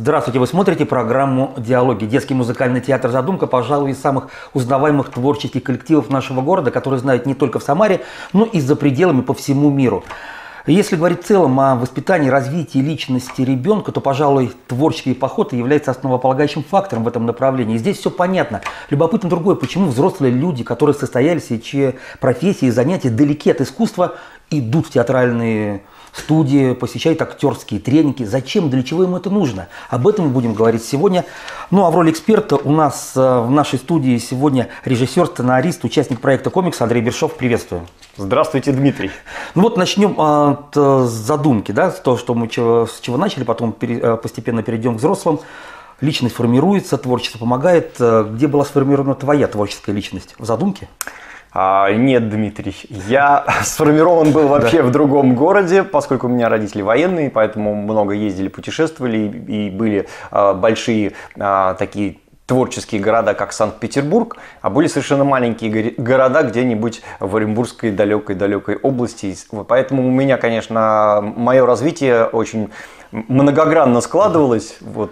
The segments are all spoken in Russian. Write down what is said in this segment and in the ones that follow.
Здравствуйте, вы смотрите программу «Диалоги». Детский музыкальный театр «Задумка», пожалуй, из самых узнаваемых творческих коллективов нашего города, который знают не только в Самаре, но и за пределами по всему миру. Если говорить в целом о воспитании, развитии личности ребенка, то, пожалуй, творческий поход является основополагающим фактором в этом направлении. И здесь все понятно. Любопытно другое, почему взрослые люди, которые состоялись и чьи профессии и занятия далеки от искусства, идут в театральные студии, посещают актерские тренинги. Зачем, для чего им это нужно? Об этом мы будем говорить сегодня. Ну а в роли эксперта у нас в нашей студии сегодня режиссер, сценарист, участник проекта «Комикс» Андрей Бершов. Приветствую. Здравствуйте, Дмитрий. Ну вот начнем от задумки, да, с того, что мы с чего начали, потом постепенно перейдем к взрослым. Личность формируется, творчество помогает. Где была сформирована твоя творческая личность? В задумке? Нет, Дмитрий, я сформирован был вообще в другом городе, поскольку у меня родители военные, поэтому много ездили, путешествовали, и были большие такие творческие города, как Санкт-Петербург, а были совершенно маленькие города где-нибудь в Оренбургской далекой области. Поэтому у меня, конечно, мое развитие очень многогранно складывалось. Вот.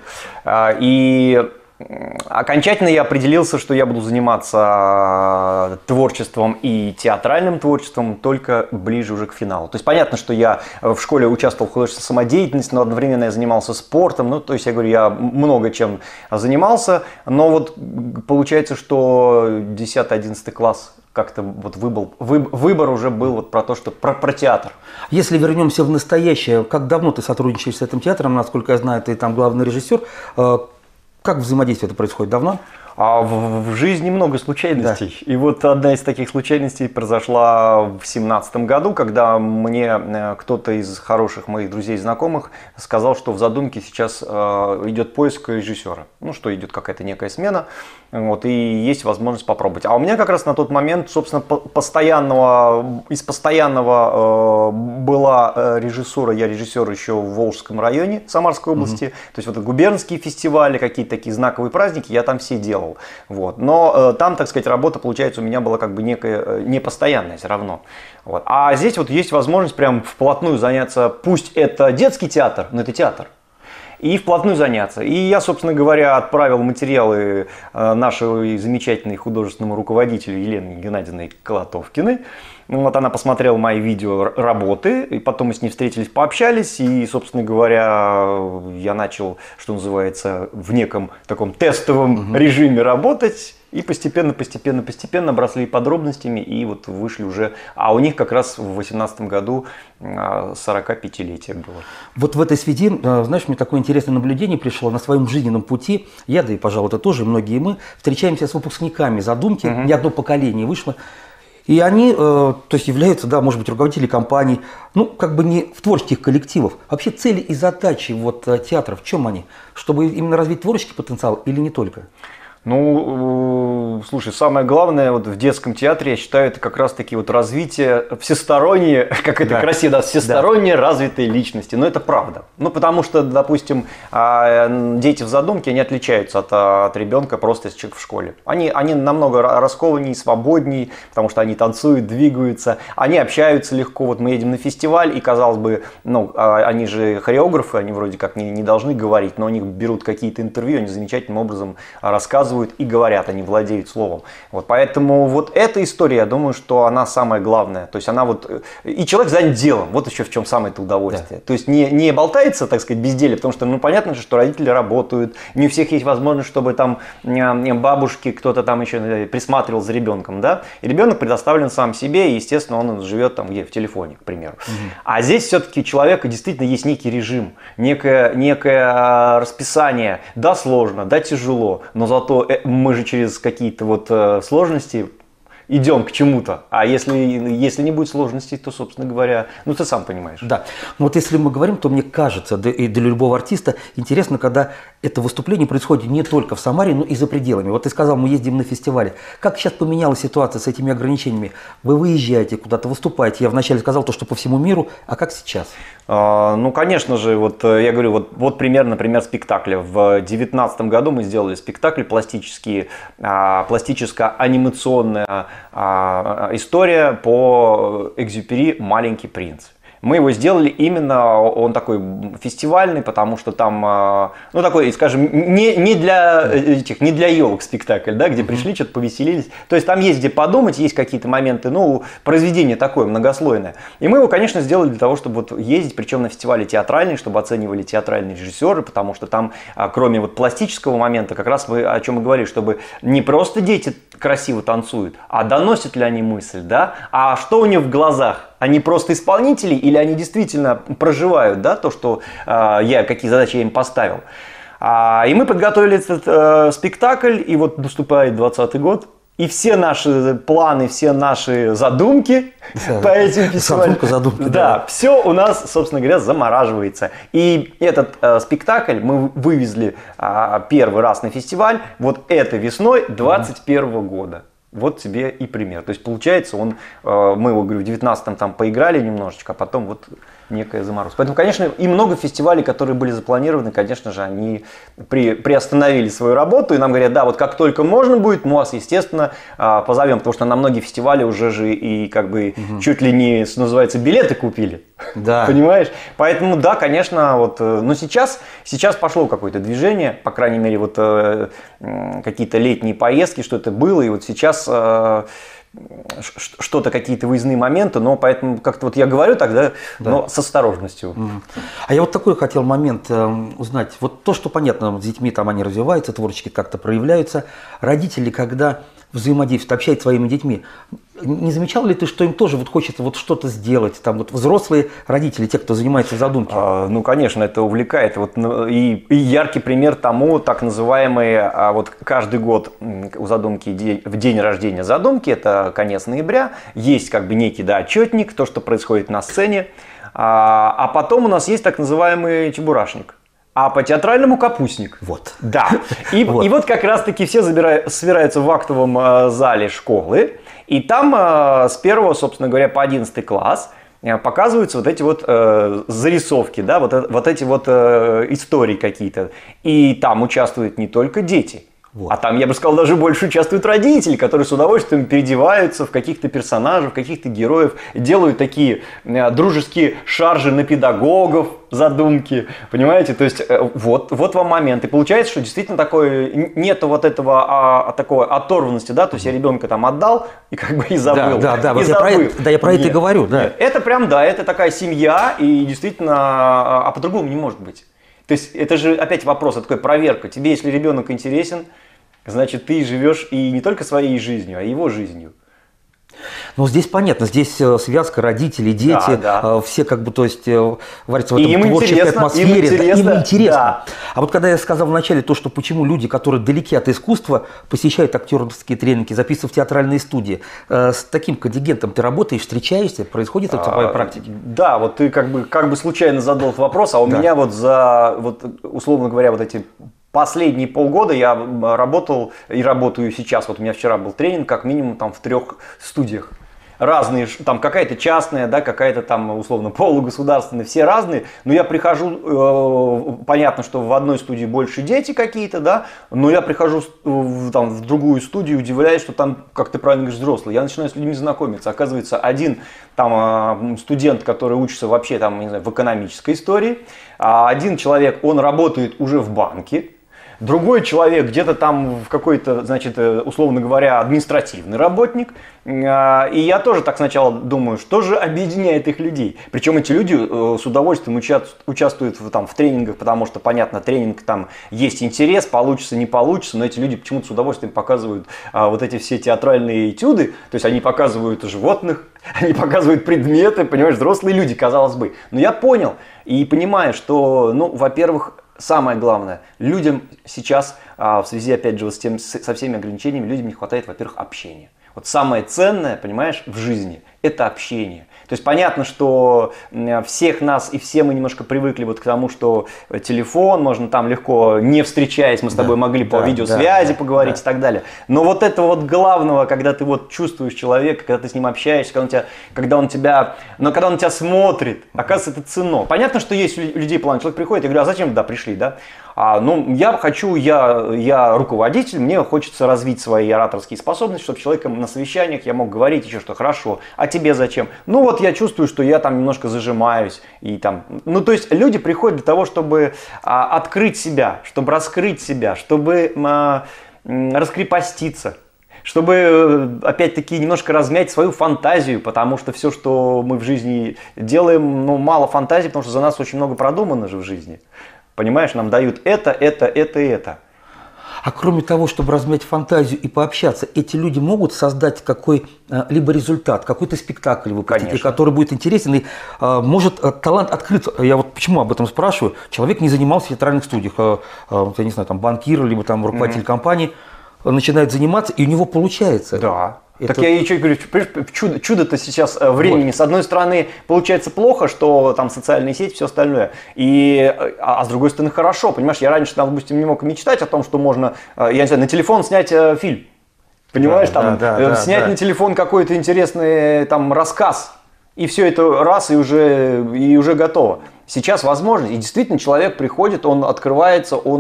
И окончательно я определился, что я буду заниматься творчеством и театральным творчеством только ближе уже к финалу. То есть понятно, что я в школе участвовал в художественной самодеятельности, но одновременно я занимался спортом. Ну, то есть я говорю, я много чем занимался, но вот получается, что 10-11 класс как-то вот выбор уже был вот про то, что про театр. Если вернемся в настоящее, как давно ты сотрудничаешь с этим театром? Насколько я знаю, ты там главный режиссер. Как взаимодействие это происходит? Давно? В жизни много случайностей. Да. И вот одна из таких случайностей произошла в 2017 году, когда мне кто-то из хороших моих друзей и знакомых сказал, что в задумке сейчас идет поиск режиссера. Ну, что идет какая-то некая смена, вот, и есть возможность попробовать. А у меня как раз на тот момент, собственно, из постоянного была режиссура. Я режиссер еще в Волжском районе Самарской области. То есть вот губернские фестивали, какие-то такие знаковые праздники, я там все делал. Вот. Но там, так сказать, работа, получается, у меня была как бы некая непостоянная все равно. Вот. А здесь вот есть возможность прям вплотную заняться, пусть это детский театр, но это театр, и вплотную заняться. И я, собственно говоря, отправил материалы нашей замечательной художественному руководителю Елены Геннадьевны Колотовкиной. Вот она посмотрела мои видео работы, и потом мы с ней встретились, пообщались, и, собственно говоря, я начал, что называется, в неком таком тестовом режиме работать, и постепенно обросли подробностями, и вот вышли уже, а у них как раз в 2018 году 45-летие было. Вот в этой связи, знаешь, мне такое интересное наблюдение пришло на своем жизненном пути. Я, да и, пожалуй, ты тоже, многие мы, встречаемся с выпускниками задумки, не одно поколение вышло. И они, то есть, являются, да, может быть, руководители компаний, ну, как бы не в творческих коллективах. Вообще цели и задачи вот театра, в чем они? Чтобы именно развить творческий потенциал или не только? Ну, слушай, самое главное вот в детском театре, я считаю, это как раз-таки вот развитие всестороннее, как это красиво, да, всесторонне развитой личности. Но это правда. Ну, потому что, допустим, дети в задумке, они отличаются от ребенка просто в школе. Они намного раскованнее, свободнее, потому что они танцуют, двигаются, они общаются легко. Вот мы едем на фестиваль, и, казалось бы, ну, они же хореографы, они вроде как не должны говорить, но у них берут какие-то интервью, они замечательным образом рассказывают и говорят, они владеют словом. Вот, поэтому вот эта история, я думаю, что она самая главная. То есть она вот... И человек занят делом. Вот еще в чем самое-то удовольствие. Да. То есть не болтается, так сказать, безделье, потому что, ну, понятно же, что родители работают, не у всех есть возможность, чтобы там бабушки, кто-то там еще присматривал за ребенком, да? И ребенок предоставлен сам себе, и, естественно, он живет там где? В телефоне, к примеру. А здесь все-таки у человека действительно есть некий режим, некое расписание. Да, сложно, да, тяжело, но зато мы же через какие-то вот сложности идем к чему-то. А если не будет сложностей, то, собственно говоря, ну ты сам понимаешь. Да. Но вот если мы говорим, то мне кажется, да и для любого артиста интересно, когда это выступление происходит не только в Самаре, но и за пределами. Вот ты сказал, мы ездим на фестивале. Как сейчас поменялась ситуация с этими ограничениями? Вы выезжаете куда-то, выступаете. Я вначале сказал то, что по всему миру. А как сейчас? Ну, конечно же, вот я говорю, вот пример, например, спектакля. В 2019 году мы сделали спектакль пластическо-анимационная история по Экзюпери «Маленький принц». Мы его сделали именно, он такой фестивальный, потому что там, ну такой, скажем, не для елок спектакль, да, где пришли, что-то повеселились. То есть там есть где подумать, есть какие-то моменты, ну, произведение такое многослойное. И мы его, конечно, сделали для того, чтобы вот ездить, причем на фестивале театральный, чтобы оценивали театральные режиссеры, потому что там, кроме вот пластического момента, как раз мы о чем и говорили, чтобы не просто дети красиво танцуют, а доносят ли они мысль, да, а что у них в глазах, они просто исполнители или они действительно проживают, да, то, что какие задачи я им поставил. И мы подготовили этот спектакль, и вот наступает 2020 год. И все наши планы, все наши задумки по этим фестивалям, да, все у нас, собственно говоря, замораживается. И этот спектакль мы вывезли первый раз на фестиваль вот этой весной 2021 года. Вот тебе и пример. То есть получается, мы его, говорю, в 19-м там поиграли немножечко, а потом вот некая заморозка. Поэтому, конечно, и много фестивалей, которые были запланированы, конечно же, они приостановили свою работу, и нам говорят, да, вот как только можно будет, мы вас, естественно, позовем, потому что на многие фестивали уже же и как бы чуть ли не, что называется, билеты купили. Да. Понимаешь? Поэтому, да, конечно, вот, но сейчас пошло какое-то движение, по крайней мере, вот какие-то летние поездки, что это было, и вот сейчас что-то, какие-то выездные моменты, но поэтому как-то вот я говорю тогда, да, но с осторожностью. А я вот такой хотел момент узнать. Вот то, что понятно, с детьми там они развиваются, творчески как-то проявляются. Родители, когда взаимодействуют, общаются с своими детьми, не замечал ли ты, что им тоже вот хочется вот что-то сделать? Там вот взрослые родители, те, кто занимается задумкой. Ну, конечно, это увлекает. Вот, и яркий пример тому, так называемый, вот каждый год у задумки, в день рождения задумки, это конец ноября, есть как бы некий, да, отчетник, то, что происходит на сцене, а потом у нас есть так называемый чебурашник. А по театральному капустник. Вот. Да. И вот как раз-таки все собираются в актовом зале школы. И там с 1, собственно говоря, по 11 класс показываются вот эти вот зарисовки, да, вот эти вот истории какие-то. И там участвуют не только дети. Вот. А там, я бы сказал, даже больше участвуют родители, которые с удовольствием переодеваются в каких-то персонажей, в каких-то героев, делают такие дружеские шаржи на педагогов, задумки, понимаете? То есть вот вам момент. И получается, что действительно нету вот этого такой оторванности, да, то есть я ребенка там отдал и как бы и забыл. Да, вот я про это и говорю, да. Нет, это прям, да, это такая семья, и действительно, по-другому не может быть. То есть это же опять вопрос, это такая проверка. Тебе, если ребенок интересен, значит, ты живешь и не только своей жизнью, а его жизнью. Ну, здесь понятно, здесь связка родителей, дети, да. Все как бы, то есть, варятся в этом творческой атмосфере. Им интересно. Да. А вот когда я сказал вначале то, что почему люди, которые далеки от искусства, посещают актерские тренинги, записывают в театральные студии, с таким контингентом ты работаешь, встречаешься, происходит это в твоей практике? Да, вот ты как бы случайно задал этот вопрос, а у меня условно говоря, вот эти последние полгода я работал и работаю сейчас. Вот у меня вчера был тренинг, как минимум там в 3 студиях. Разные, там какая-то частная, да, какая-то там условно полугосударственная, все разные. Но я прихожу, понятно, что в одной студии больше дети какие-то, да, но я прихожу в другую студию, удивляюсь, что там, как ты правильно говоришь, взрослые. Я начинаю с людьми знакомиться. Оказывается, один там студент, который учится вообще там, не знаю, в экономической истории, а один человек, он работает уже в банке. Другой человек где-то там в какой-то, значит, условно говоря, административный работник. И я тоже так сначала думаю, что же объединяет их людей. Причем эти люди с удовольствием участвуют в тренингах, потому что, понятно, тренинг там есть интерес, получится, не получится, но эти люди почему-то с удовольствием показывают вот эти все театральные этюды, то есть они показывают животных, они показывают предметы, понимаешь, взрослые люди, казалось бы. Но я понял и понимаю, что, ну, во-первых, самое главное, людям сейчас, в связи, опять же, со всеми ограничениями, людям не хватает, во-первых, общения. Вот самое ценное, понимаешь, в жизни – это общение. То есть понятно, что всех нас и все мы немножко привыкли вот к тому, что телефон, можно там легко, не встречаясь, мы с тобой могли по видеосвязи поговорить и так далее. Но вот этого вот главного, когда ты вот чувствуешь человека, когда ты с ним общаешься, когда он тебя смотрит, оказывается, это ценно. Понятно, что есть у людей план, человек приходит, я говорю, а зачем вы пришли, да? Ну, я руководитель, мне хочется развить свои ораторские способности, чтобы человеком на совещаниях я мог говорить еще что хорошо. А тебе зачем? Ну, вот я чувствую, что я там немножко зажимаюсь. И там, ну, то есть люди приходят для того, чтобы открыть себя, чтобы раскрыть себя, чтобы раскрепоститься. Чтобы, опять-таки, немножко размять свою фантазию, потому что все, что мы в жизни делаем, ну, мало фантазии, потому что за нас очень много продумано же в жизни. Понимаешь, нам дают это и это. А кроме того, чтобы размять фантазию и пообщаться, эти люди могут создать какой-либо результат, какой-то спектакль выпустить, который будет интересен, и может талант открыться. Я вот почему об этом спрашиваю. Человек не занимался в театральных студиях, я не знаю, там банкир, либо там руководитель компании, начинает заниматься, и у него получается. Да. Так я еще говорю, чудо-то сейчас времени. Вот. С одной стороны, получается плохо, что там социальные сети, все остальное. А с другой стороны, хорошо. Понимаешь, я раньше, допустим, не мог мечтать о том, что можно, я не знаю, на телефон снять фильм. Понимаешь, снять на телефон какой-то интересный там рассказ. И все это раз, и уже готово. Сейчас возможность, и действительно человек приходит, он открывается, у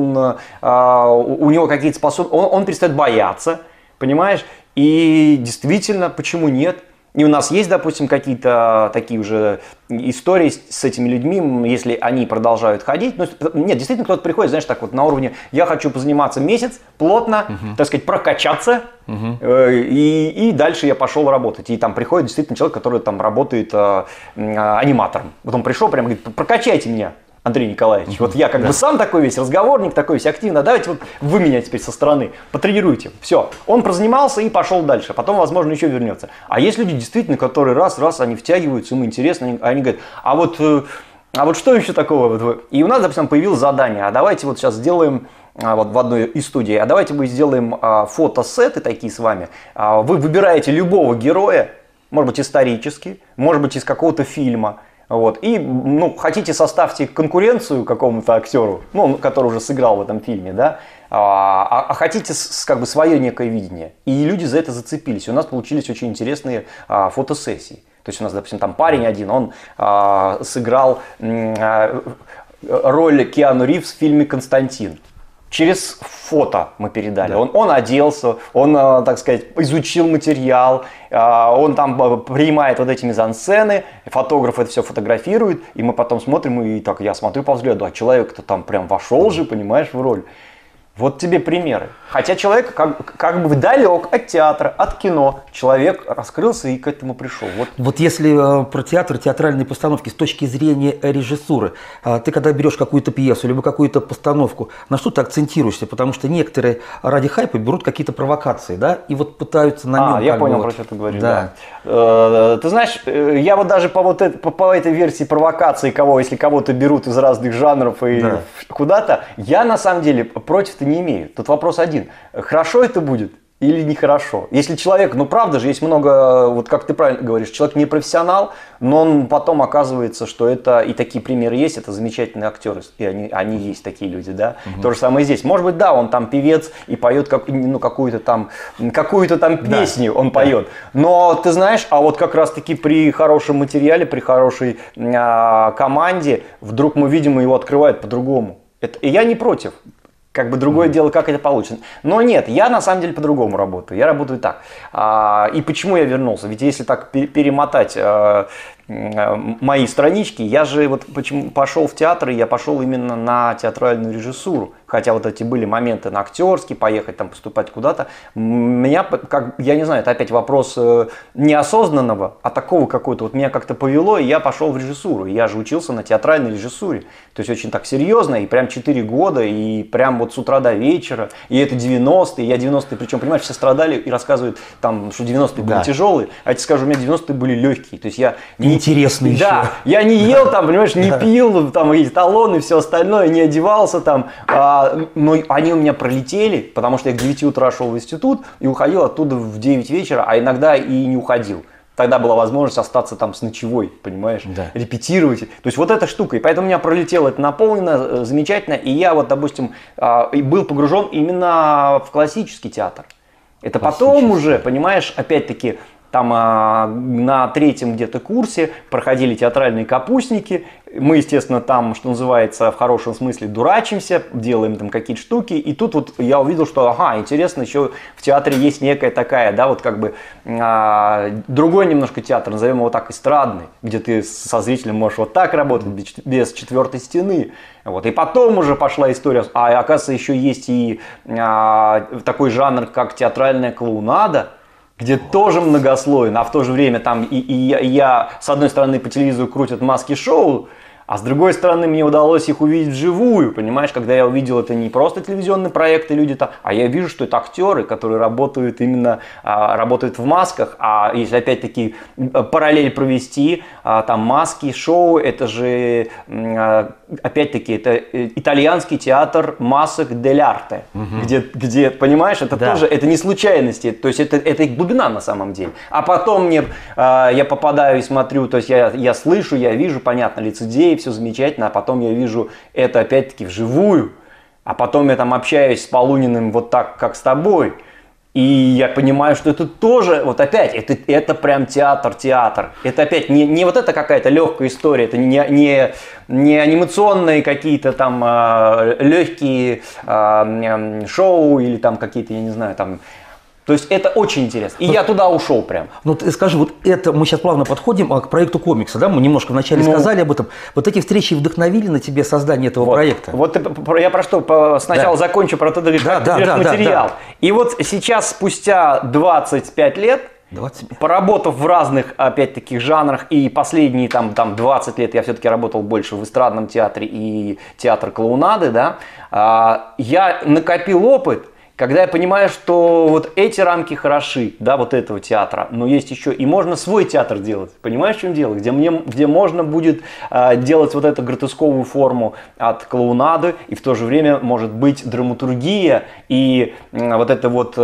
него какие-то способности, он перестает бояться, понимаешь? И действительно, почему нет? И у нас есть, допустим, какие-то такие уже истории с этими людьми, если они продолжают ходить. Ну, нет, действительно, кто-то приходит, знаешь, так вот на уровне, я хочу позаниматься месяц, плотно, так сказать, прокачаться, и дальше я пошел работать. И там приходит действительно человек, который там работает аниматором. Вот он пришел, прямо говорит, прокачайте меня, Андрей Николаевич, вот я как бы сам такой весь разговорник, такой весь активно, давайте вот вы меня теперь со стороны потренируйте. Все, он прозанимался и пошел дальше, потом, возможно, еще вернется. А есть люди действительно, которые раз они втягиваются, им интересно, они говорят, а вот что еще такого? И у нас, допустим, появилось задание, а давайте вот сейчас сделаем вот в одной из студий, а давайте мы сделаем фотосеты такие с вами, вы выбираете любого героя, может быть исторический, может быть из какого-то фильма, вот. И, хотите, составьте конкуренцию какому-то актеру, который уже сыграл в этом фильме, да, а хотите как бы свое некое видение. И люди за это зацепились. И у нас получились очень интересные фотосессии. То есть у нас, допустим, там парень один, он сыграл роль Киану Ривз в фильме «Константин». Через фото мы передали. Да. Он оделся, он, так сказать, изучил материал, он там принимает вот эти мизансцены, фотограф это все фотографирует, и мы потом смотрим, и так я смотрю по взгляду, а человек-то там прям вошел же, понимаешь, в роль. Вот тебе примеры. Хотя человек как бы далек от театра, от кино. Человек раскрылся и к этому пришел. Вот если про театр, театральные постановки с точки зрения режиссуры, ты когда берешь какую-то пьесу, либо какую-то постановку, на что ты акцентируешься? Потому что некоторые ради хайпа берут какие-то провокации, да, и вот пытаются на нем. Я понял, про что ты говоришь. Да. Ты знаешь, я вот даже по этой версии провокации, если кого-то берут из разных жанров и куда-то, я на самом деле против-то не имею. Тут вопрос один. Хорошо это будет или нехорошо? Если человек, правда же, есть много, вот как ты правильно говоришь, человек не профессионал, но он потом оказывается, что это, и такие примеры есть, это замечательные актеры, и они есть такие люди, да. То же самое здесь. Может быть, да, он там певец и поет какую-то там песню он поет. Но ты знаешь, а вот как раз-таки при хорошем материале, при хорошей команде, вдруг мы видим, его открывают по-другому. И я не против. Как бы другое дело, как это получится. Но нет, я на самом деле по-другому работаю. Я работаю так. И почему я вернулся? Ведь если так перемотать мои странички, я же почему пошел в театр, и я пошел именно на театральную режиссуру. Хотя вот эти были моменты на актерский, поехать там поступать куда-то. Меня, я не знаю, это опять вопрос неосознанного, а такого какого-то. Меня как-то повело, и я пошел в режиссуру. Я же учился на театральной режиссуре. То есть очень так серьезно, и прям 4 года, и прям вот с утра до вечера. И это 90-е, я 90-е, причем, понимаешь, все страдали и рассказывают, там, что 90-е были тяжелые, а я тебе скажу, у меня 90-е были легкие. То есть я интересно еще. Да, я не ел там, понимаешь, не пил, там эти талоны и все остальное, не одевался там. Но они у меня пролетели, потому что я к 9 утра шел в институт и уходил оттуда в 9 вечера, а иногда и не уходил. Тогда была возможность остаться там с ночевой, понимаешь, репетировать. То есть вот эта штука. И поэтому у меня пролетело это наполнено, замечательно. И я допустим, был погружен именно в классический театр. Это потом уже, понимаешь, опять-таки, там на 3-м где-то курсе проходили театральные капустники, мы, естественно, там, что называется, в хорошем смысле дурачимся, делаем там какие-то штуки. И тут вот я увидел, что, ага, интересно, еще в театре есть некая такая, да, вот как бы другой немножко театр, назовем его так, эстрадный, где ты со зрителем можешь вот так работать, без четвертой стены. Вот. И потом уже пошла история, оказывается, еще есть и такой жанр, как театральная клоунада, где тоже многослойно, а в то же время там я, с одной стороны, по телевизору крутят маски-шоу, а с другой стороны, мне удалось их увидеть вживую, понимаешь, когда я увидел, это не просто телевизионный проект, и люди там, а я вижу, что это актеры, которые работают именно, работают в масках, а если опять-таки параллель провести, там маски, шоу, это же, опять-таки, это итальянский театр масок дель арте, где, понимаешь, это тоже, это не случайности, то есть это их глубина на самом деле. А потом я попадаю и смотрю, то есть я слышу, я вижу, понятно, лицедеи, все замечательно, а потом я вижу это опять-таки вживую, а потом я там общаюсь с Полуниным вот так, как с тобой, и я понимаю, что это тоже, вот опять, это прям театр. Это опять не вот это какая-то легкая история, это не анимационные какие-то там легкие шоу или там какие-то, я не знаю, там. То есть это очень интересно. И я туда ушел прям. Ну, ты скажи, вот это мы сейчас плавно подходим к проекту комикса, да? Мы немножко вначале сказали об этом. Вот эти встречи вдохновили на тебе создание этого проекта? Вот я про что сначала закончу, про то, как ты берешь материал. И вот сейчас, спустя 25 лет, поработав в разных, опять-таки, жанрах, и последние там 20 лет я все-таки работал больше в эстрадном театре и театр клоунады, да, я накопил опыт, когда я понимаю, что вот эти рамки хороши, да, вот этого театра, но есть еще и можно свой театр делать, понимаешь, в чем дело? Где можно будет делать вот эту гротесковую форму от клоунады, и в то же время может быть драматургия и вот это вот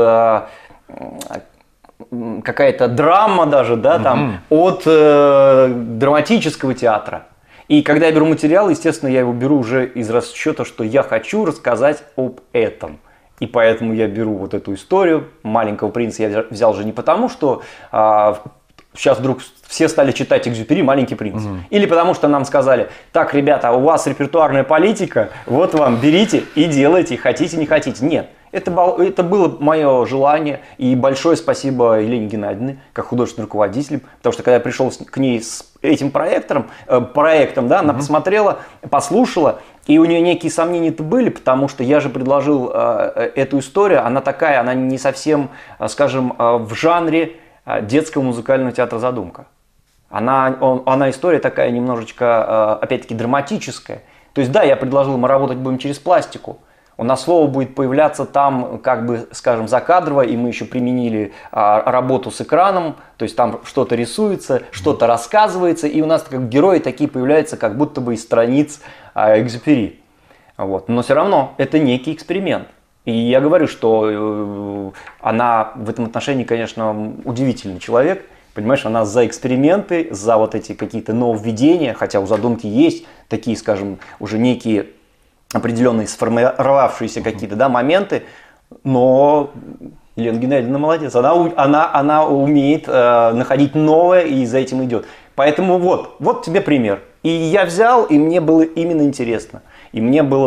какая-то драма даже, да, там, от драматического театра. И когда я беру материал, естественно, я его беру уже из расчета, что я хочу рассказать об этом. И поэтому я беру вот эту историю «Маленького принца». Я взял же не потому, что сейчас вдруг все стали читать «Экзюпери. Маленький принц». Или потому что нам сказали: так, ребята, у вас репертуарная политика, вот вам, берите и делайте, хотите, не хотите. Нет. Это было мое желание, и большое спасибо Елене Геннадьевне, как художественному руководителю, потому что когда я пришел к ней с этим проектом, да, она посмотрела, послушала, и у нее некие сомнения-то были, потому что я же предложил эту историю, она такая, она не совсем, скажем, в жанре детского музыкального театра «Задумка». Она история такая немножечко, опять-таки, драматическая. То есть, да, я предложил, мы работать будем через пластику. У нас слово будет появляться там, как бы, скажем, закадрово, и мы еще применили работу с экраном, то есть там что-то рисуется, что-то рассказывается, и у нас как герои такие появляются, как будто бы из страниц «Экзюпери». Вот. Но все равно это некий эксперимент. И я говорю, что она в этом отношении, конечно, удивительный человек. Понимаешь, она за эксперименты, за вот эти какие-то нововведения, хотя у «Задумки» есть такие, скажем, уже некие определенные сформировавшиеся какие-то, да, моменты, но Елена Геннадьевна молодец, она умеет находить новое и за этим идет. Поэтому вот тебе пример. И я взял, и мне было именно интересно. И мне было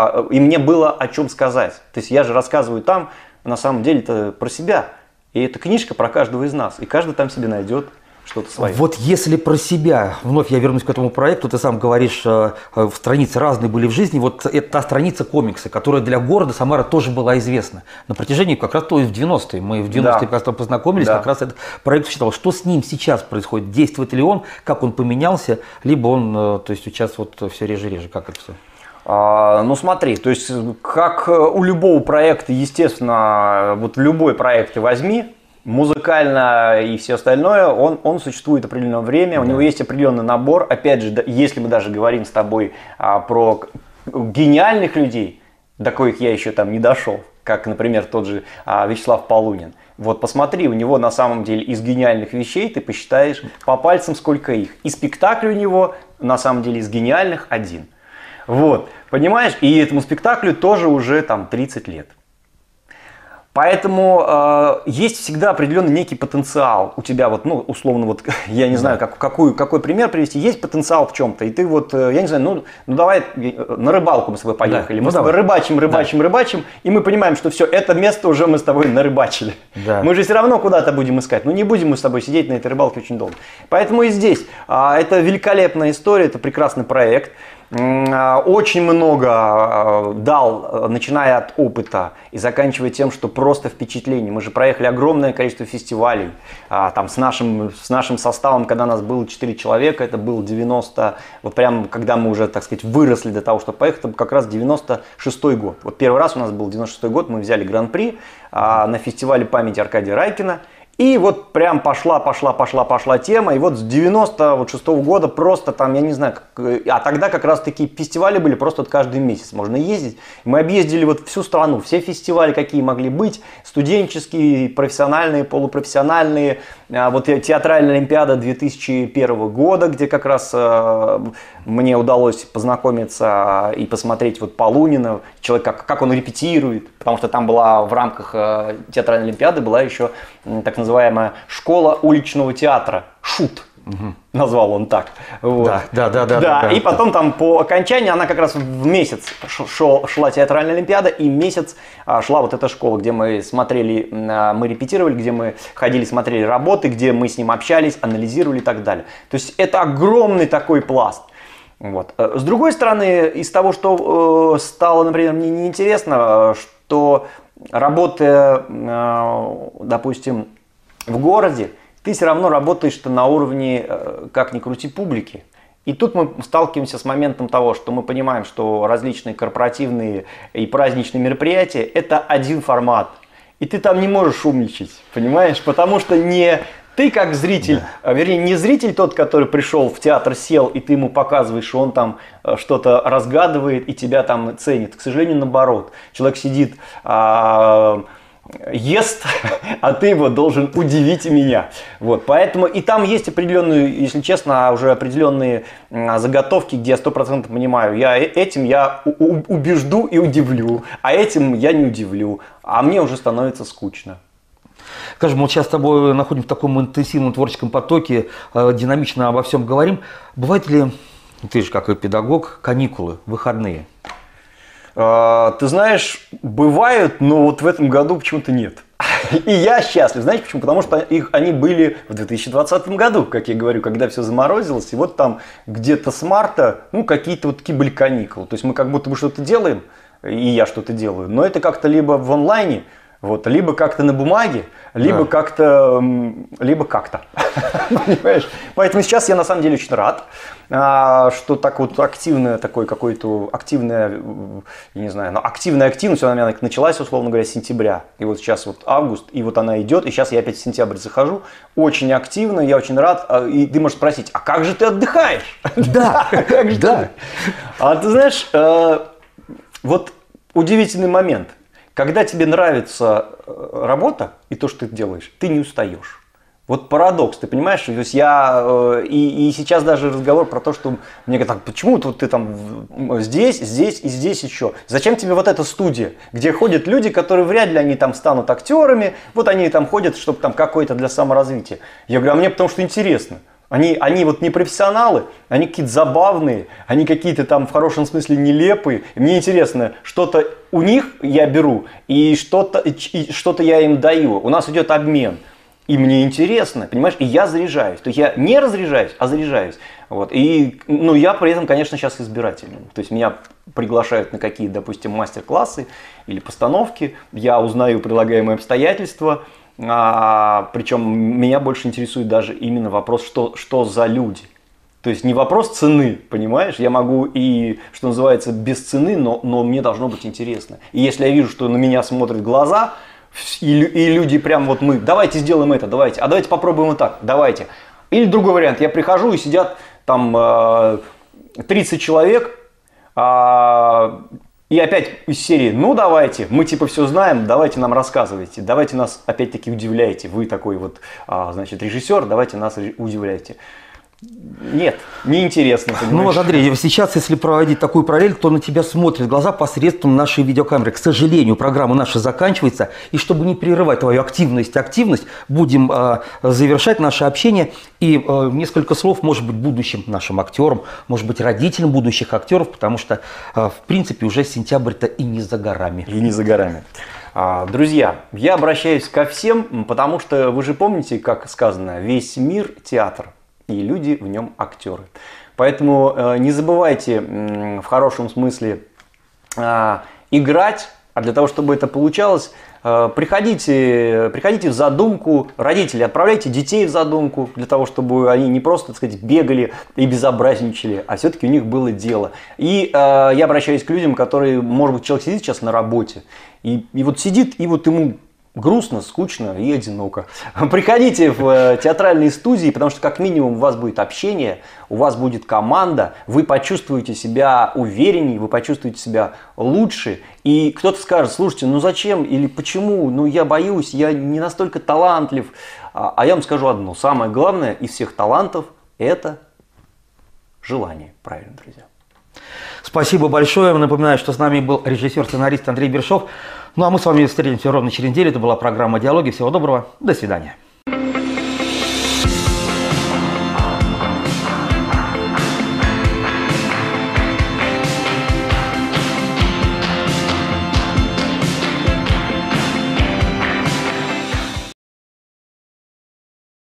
о чем сказать. То есть я же рассказываю там, на самом деле, это про себя. И это книжка про каждого из нас. И каждый там себе найдет что-то свое. Вот если про себя, вновь я вернусь к этому проекту, ты сам говоришь, страницы разные были в жизни, вот это та страница комикса, которая для города Самара тоже была известна. На протяжении как раз то и в 90-е, мы в 90-е как раз познакомились, как раз этот проект считал. Что с ним сейчас происходит? Действует ли он? Как он поменялся? Либо он, то есть сейчас вот все реже-реже, как это все? Ну смотри, то есть как у любого проекта, естественно, вот любой проект ты возьми, музыкально и все остальное, он существует определенное время, у него есть определенный набор. Опять же, если мы даже говорим с тобой про гениальных людей, до коих я еще там не дошел, как, например, тот же Вячеслав Полунин. Вот посмотри, у него на самом деле из гениальных вещей ты посчитаешь по пальцам, сколько их. И спектакль у него на самом деле из гениальных один. Вот, понимаешь? И этому спектаклю тоже уже там 30 лет. Поэтому есть всегда определенный некий потенциал у тебя, вот, ну, условно, вот, я не знаю, какой пример привести, есть потенциал в чем-то, и ты вот, я не знаю, ну давай на рыбалку мы с тобой поехали, мы с тобой рыбачим, и мы понимаем, что все, это место уже мы с тобой нарыбачили. Да. Мы же все равно куда-то будем искать, но не будем мы с тобой сидеть на этой рыбалке очень долго. Поэтому и здесь, это великолепная история, это прекрасный проект. Очень много дал, начиная от опыта и заканчивая тем, что просто впечатление. Мы же проехали огромное количество фестивалей. Там с нашим составом, когда нас было 4 человека, это был 90, вот прям когда мы уже, так сказать, выросли до того, чтобы поехать, это как раз 96-й год. Вот первый раз у нас был 96-й год, мы взяли гран-при на фестивале памяти Аркадия Райкина. И вот прям пошла тема, и вот с 96-го года просто там, я не знаю, а тогда как раз такие фестивали были просто вот каждый месяц, можно ездить. Мы объездили вот всю страну, все фестивали, какие могли быть, студенческие, профессиональные, полупрофессиональные, вот театральная олимпиада 2001 года, где как раз мне удалось познакомиться и посмотреть вот Полунина, человек, как он репетирует, потому что там была в рамках театральной олимпиады была еще так называемая школа уличного театра, ШУТ, назвал он так. Вот. Да. И потом там по окончании она как раз в месяц шла театральная олимпиада, и месяц шла вот эта школа, где мы смотрели, мы репетировали, где мы ходили, смотрели работы, где мы с ним общались, анализировали и так далее. То есть это огромный такой пласт. Вот. С другой стороны, из того, что стало, например, мне неинтересно, что работая, допустим, в городе, ты все равно работаешь-то на уровне, как ни крути, публики. И тут мы сталкиваемся с моментом того, что мы понимаем, что различные корпоративные и праздничные мероприятия – это один формат. И ты там не можешь умничать, понимаешь? Потому что не ты как зритель, вернее, не зритель тот, который пришел в театр, сел, и ты ему показываешь, что он там что-то разгадывает и тебя там ценит. К сожалению, наоборот. Человек сидит, ест, а ты его должен удивить меня. Вот, поэтому и там есть определенные, если честно, уже определенные заготовки, где я 100% понимаю, этим я убежду и удивлю, а этим я не удивлю, а мне уже становится скучно. Скажем, мы вот сейчас с тобой находимся в таком интенсивном творческом потоке, динамично обо всем говорим. Бывают ли, ты же как и педагог, каникулы, выходные? Ты знаешь, бывают, но вот в этом году почему-то нет. И я счастлив. Знаешь почему? Потому что они были в 2020 году, как я говорю, когда все заморозилось. И вот там где-то с марта, ну, какие-то вот такие были каникулы. То есть мы как будто бы что-то делаем, и я что-то делаю. Но это как-то либо в онлайне, вот, либо как-то на бумаге, либо как-то, понимаешь? Поэтому сейчас я на самом деле очень рад, что так вот активная такой какой-то активная, я не знаю, но активная активность, она у меня началась, условно говоря, с сентября. И вот сейчас вот август, и вот она идет, и сейчас я опять в сентябрь захожу, очень активно, я очень рад. И ты можешь спросить, а как же ты отдыхаешь? Да, как же да. А ты знаешь, вот удивительный момент. Когда тебе нравится работа и то, что ты делаешь, ты не устаешь. Вот парадокс, ты понимаешь? То есть я и сейчас даже разговор про то, что мне говорят, почему ты там здесь и здесь еще? Зачем тебе вот эта студия, где ходят люди, которые вряд ли они там станут актерами, вот они там ходят, чтобы там какое-то для саморазвития. Я говорю, а мне потому что интересно. Они вот не профессионалы, они какие-то забавные, они какие-то там в хорошем смысле нелепые. И мне интересно, что-то у них я беру, и что-то я им даю. У нас идет обмен. И мне интересно, понимаешь, и я заряжаюсь. То есть я не разряжаюсь, а заряжаюсь. Вот. И, ну, я при этом, конечно, сейчас избирательный. То есть меня приглашают на какие, допустим, мастер-классы или постановки. Я узнаю прилагаемые обстоятельства. Причем меня больше интересует даже именно вопрос, что за люди. То есть не вопрос цены, понимаешь? Я могу и, что называется, без цены, но мне должно быть интересно. И если я вижу, что на меня смотрят глаза, и люди прям вот мы, давайте сделаем это, давайте, а давайте попробуем вот так, давайте. Или другой вариант, я прихожу и сидят там 30 человек, и опять из серии, ну давайте, мы типа все знаем, давайте нам рассказывайте, давайте нас опять-таки удивляйте, вы такой вот, значит, режиссер, давайте нас удивляйте. Нет, неинтересно, понимаешь? Ну вот, Андрей, сейчас, если проводить такую параллель, то на тебя смотрят глаза посредством нашей видеокамеры. К сожалению, программа наша заканчивается. И чтобы не прерывать твою активность, будем завершать наше общение. И несколько слов, может быть, будущим нашим актерам, может быть, родителям будущих актеров, потому что, в принципе, уже сентябрь-то и не за горами. И не за горами. Друзья, я обращаюсь ко всем, потому что вы же помните, как сказано, весь мир театр. И люди в нем актеры. Поэтому не забывайте в хорошем смысле играть, а для того, чтобы это получалось, приходите в задумку, родители, отправляйте детей в задумку, для того, чтобы они не просто, так сказать, бегали и безобразничали, а все-таки у них было дело. И я обращаюсь к людям, которые, может быть, человек сидит сейчас на работе, и вот сидит, и вот ему грустно, скучно и одиноко. Приходите в театральные студии, потому что как минимум у вас будет общение, у вас будет команда, вы почувствуете себя увереннее, вы почувствуете себя лучше. И кто-то скажет, слушайте, ну зачем или почему, ну я боюсь, я не настолько талантлив. А я вам скажу одно, самое главное из всех талантов – это желание. Правильно, друзья. Спасибо большое. Напоминаю, что с нами был режиссер-сценарист Андрей Бершов. Ну а мы с вами встретимся ровно через неделю. Это была программа «Диалоги». Всего доброго. До свидания.